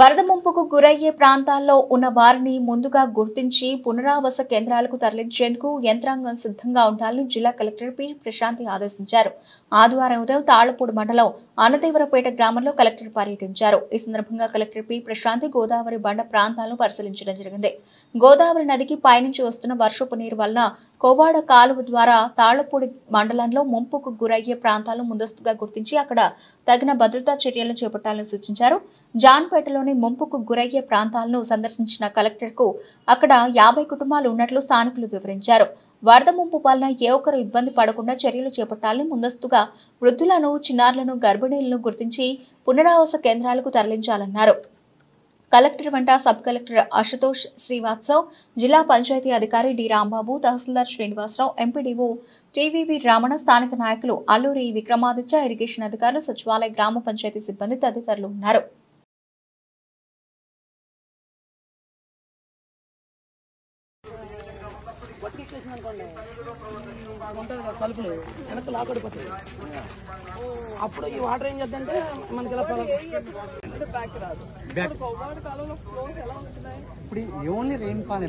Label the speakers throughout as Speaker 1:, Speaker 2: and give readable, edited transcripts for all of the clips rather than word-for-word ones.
Speaker 1: వరద ముంపుకు గురయ్యే ప్రాంతాల్లో ఉన్న వారిని ముందుగా గుర్తించి పునరావాస కేంద్రాలకు తరలించేందుకు యంత్రాంగం సిద్ధంగా ఉండాలని జిల్లా కలెక్టర్ పి ప్రశాంతి ఆదేశించారు. ఆదివారం ఉదయం తాళ్లపూడి మండలం అన్నదేవరపేట గ్రామంలో కలెక్టర్ పర్యటించారు. ఈ సందర్భంగా కలెక్టర్ పి ప్రశాంతి గోదావరి బండ ప్రాంతాలను పరిశీలించడం జరిగింది. గోదావరి నదికి పైనుంచి వస్తున్న వర్షపు నీరు వలన కోవాడ కాలువ ద్వారా తాళ్లపూడి మండలంలో ముంపుకు గురయ్యే ప్రాంతాలను ముందస్తుగా గుర్తించి అక్కడ తగిన భద్రతా చర్యలను చేపట్టాలని సూచించారు. జాన్పేటలోని ముంపుకు గురయ్యే ప్రాంతాలను సందర్శించిన కలెక్టర్కు అక్కడ 50 కుటుంబాలు ఉన్నట్లు స్థానికులు వివరించారు. వరద ముంపు వలన ఏ ఒక్కరు ఇబ్బంది పడకుండా చర్యలు చేపట్టాలని ముందస్తుగా వృద్ధులను, చిన్నారులను, గర్భిణీలను గుర్తించి పునరావాస కేంద్రాలకు తరలించాలన్నారు. కలెక్టర్ వెంట సబ్ కలెక్టర్ అశుతోష్ శ్రీవాత్సవ్, జిల్లా పంచాయతీ అధికారి D Rambabu, tahsildar Srinivasarao, MPDO TVV Ramana, స్థానిక నాయకులు అల్లూరి విక్రమాదిత్య, ఇరిగేషన్ అధికారులు, సచివాలయ, గ్రామ పంచాయతీ సిబ్బంది తదితరులు ఉన్నారు.
Speaker 2: అప్పుడు ఈ వాటర్ ఏం చేద్దంటే మనకి
Speaker 3: ఇప్పుడు ఓన్లీ రెయిన్ ఫాల్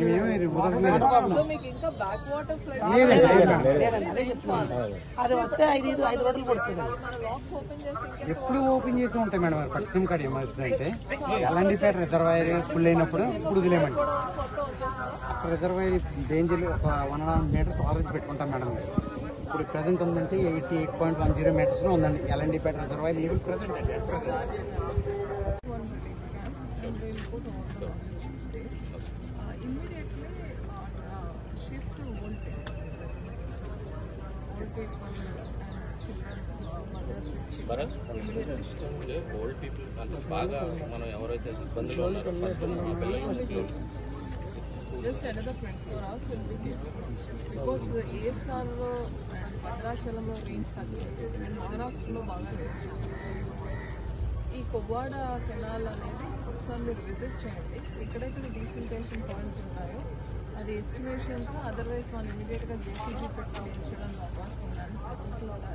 Speaker 2: అది వస్తే 5 రోడ్లు పడుతుంది.
Speaker 3: ఎప్పుడు ఓపెన్ చేసి ఉంటాయి మేడం. పట్టిసం కాడ ఏమవుతుందంటే ఎల్లండిపేట రిజర్వాయర్ ఫుల్ అయినప్పుడు ఇప్పుడు వదిలేమండి. రిజర్వాయర్ డేంజర్ ఒక 1.5 మీటర్స్ ఆరెంజ్ పెట్టుకుంటాం మేడం. ఇప్పుడు ప్రెసెంట్ ఉందంటే 88.10 మీటర్స్ లో ఉందండి Ellandipeta reservoir. Even present
Speaker 4: old people అంటే బాగా మనం ఎవరైతే ఇబ్బందులు ఉన్నారో
Speaker 5: just another 24 hours will be here because ASR and భద్రాచలంలో రెయిన్స్ తగ్గింది అండ్ మహారాష్ట్రలో బాగా రెయిన్స్. ఈ కొవ్వాడ కెనాల్ అనేది ఒకసారి మీరు విజిట్ చేయండి. ఎక్కడెక్కడ డీసిల్టేషన్ పాయింట్స్ ఉంటాయో అది ఎస్టిమేషన్స్, అదర్వైజ్ మనం ఇమీడియట్గా జేసీబీ పెట్టి చేయించడంలో అవకాశం ఉందని ప్రపోజల్ కూడా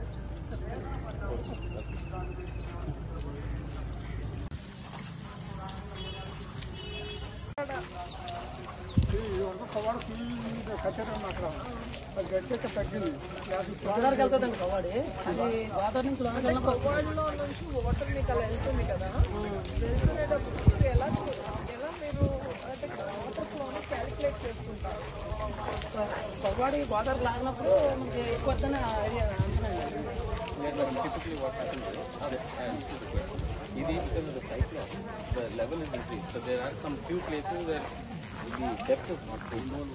Speaker 2: గోదావరికి వెళ్తుందండి కవాడి. అది గోదావరి నుంచి
Speaker 5: కొవ్వాడలో నుంచి వాటర్ మీకు అలా వెళ్తుంది కదా, వెళ్తునేటప్పుడు ఎలా మీరు అంటే వాటర్ ఫ్లోని క్యాలిక్యులేట్ చేసుకుంటారు.
Speaker 2: కొవ్వాడి గోదావరికి లాగినప్పుడు మనకి ఎక్కువ idea
Speaker 4: typically what happens is because of the cyclone, the level is increased. So there are some few places where the depth is not full.